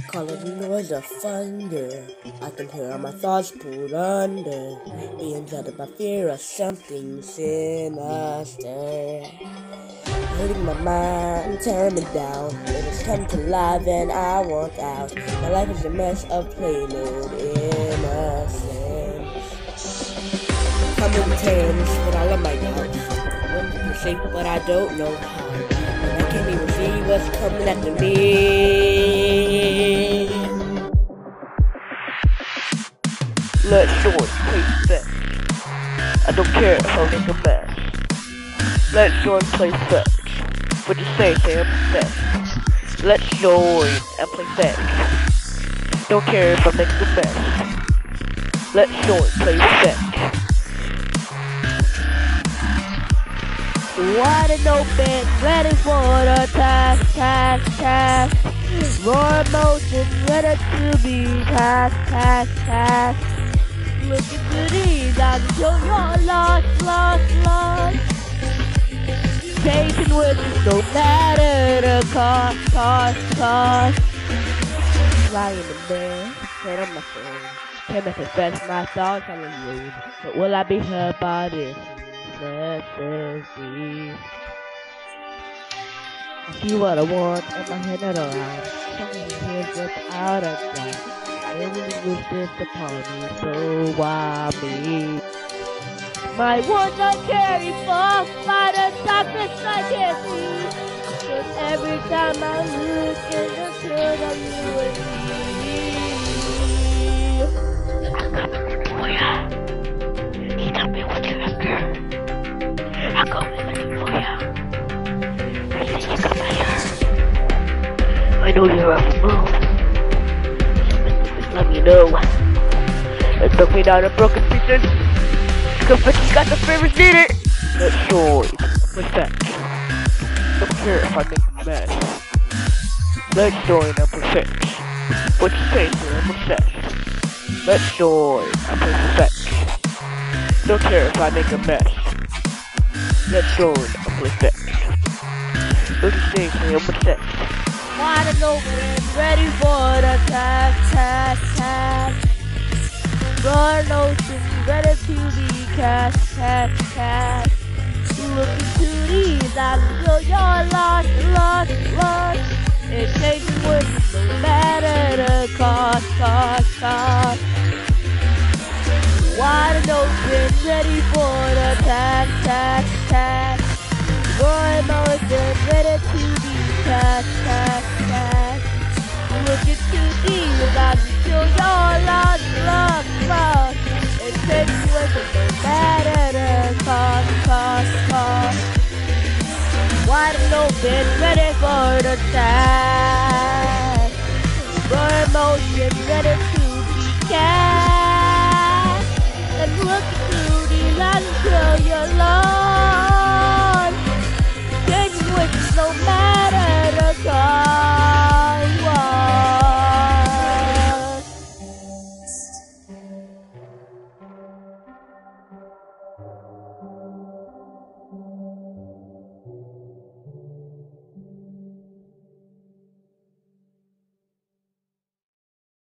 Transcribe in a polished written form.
Call it the noise of thunder. I can hear my thoughts pulled under, being flooded by fear of something sinister. Hurting my mind, tearing me down. It has come to life and I want out. My life is a mess of plain old innocence. Coming to terms with all of my doubts. Want to safe, but I don't know how. And I can't even see what's coming after me. Let's join, play fetch. I don't care if I make a mess. Let's join, play fetch. What you say, Sam? Fetch. Let's join and play fetch. Don't care if I make a mess. Let's join, play fetch. Wide and open, ready for the task. More emotion, ready to be task. Look into these eyes until you're lost. Chasing with you, no matter the cost. Lying in bed, head on my phone. Can't manifest my thoughts on the road. But will I be hurt by this necessity? I see what I want and my head not around. Something here without a doubt. Everything was just upon me, so why me? My one I carry for by the darkness I can't see. But every time I look in the field of you and me. I'm coming for ya. Stop me with your anger. I'm coming for ya. I think you got my hair. I know you're off the move. Let me know. It took me down to broken pieces. Confetti's got the favors needed. Let's join. What's that? Don't care if I make a mess. Let's join and perfect. What you say, sir? What's that? Let's join and perfect. Don't care if I make a mess. Let's join and perfect. What you say, sir? What's that? Wide and open, ready for the task. Broad ocean, ready to be cast. Look into these eyes until you're lost. It takes work, no matter the cost. Wide and open, ready for the task. Broad ocean, ready to be cast. Look into these eyes until you're lost. It takes work, no matter the cost. Wide and open, ready for the task. Your emotion ready to be cast. And look into these eyes until you're lost.